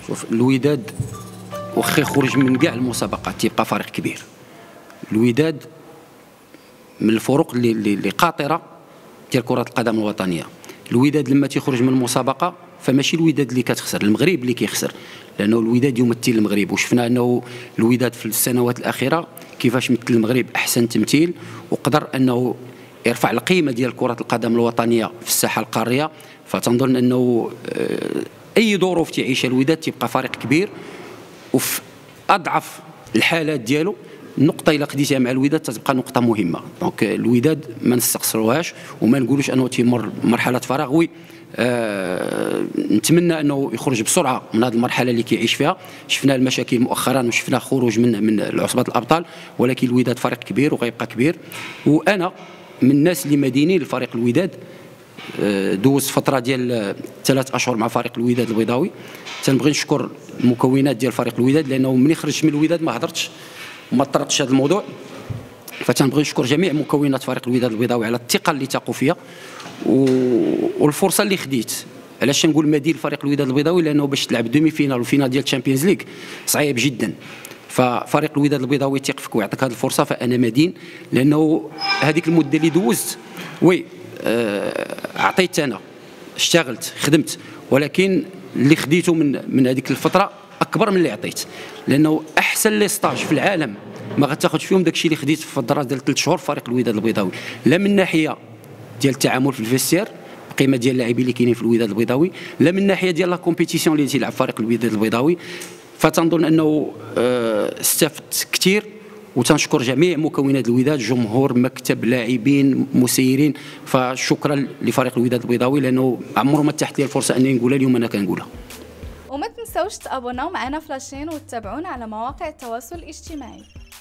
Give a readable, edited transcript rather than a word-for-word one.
شوف الوداد واخا يخرج من كاع المسابقات تيبقى فريق كبير. الوداد من الفرق اللي قاطره ديال كره القدم الوطنيه. الوداد لما تيخرج من المسابقه فماشي الوداد اللي كتخسر، المغرب اللي كيخسر، لانه الوداد يمثل المغرب، وشفنا انه الوداد في السنوات الاخيره كيفاش مثل المغرب احسن تمثيل، وقدر انه يرفع القيمه ديال كره القدم الوطنيه في الساحه القاريه. فتنظن انه اي ظروف تعيشها الوداد تيبقى فريق كبير، وفي اضعف الحالات ديالو النقطة إلا خديتها مع الوداد تتبقى نقطة مهمة. دونك الوداد ما نستقصروهاش وما نقولوش أنه تيمر مرحلة فراغ. وي نتمنى أنه يخرج بسرعة من هذه المرحلة اللي كيعيش فيها. شفنا المشاكل مؤخرا وشفنا خروج من عصبة الأبطال، ولكن الوداد فريق كبير وغيبقى كبير. وأنا من الناس اللي مدينين لفريق الوداد، دوز فترة ديال 3 أشهر مع فريق الوداد البيضاوي. تنبغي نشكر المكونات ديال فريق الوداد، لأنه ملي خرجت من الوداد ما هضرتش وما طرقتش هذا الموضوع. فتنبغي نشكر جميع مكونات فريق الوداد البيضاوي على الثقه اللي تاقوا فيا والفرصه اللي خديت. علاش نقول مدين فريق الوداد البيضاوي؟ لانه باش تلعب دومي فينال وفينال ديال الشامبيونز ليغ صعيب جدا، ففريق الوداد البيضاوي يثق فيك ويعطيك هذه الفرصه. فانا مدين، لانه هذيك المده اللي دوزت وي عطيت، انا اشتغلت خدمت، ولكن اللي خديته من هذيك الفتره اكبر من اللي عطيت، لانه احسن لي ستاج في العالم ما غتاخذش فيهم داكشي اللي خديت في الفتره ديال 3 شهور في فريق الوداد البيضاوي، لا من ناحيه ديال التعامل في الفيستير، القيمه ديال اللاعبين اللي كاينين في الوداد البيضاوي، لا من ناحيه ديال لا كومبيتيسيون اللي تيلعب فريق الوداد البيضاوي. فتنظن انه استفدت كثير، وتنشكر جميع مكونات الوداد، جمهور، مكتب، لاعبين، مسيرين. فشكرا لفريق الوداد البيضاوي، لانه عمره ما تحت لي الفرصه اني نقولها، اليوم انا كنقولها. وما تنسوش تابوناو معنا فلاشين وتتابعونا على مواقع التواصل الاجتماعي.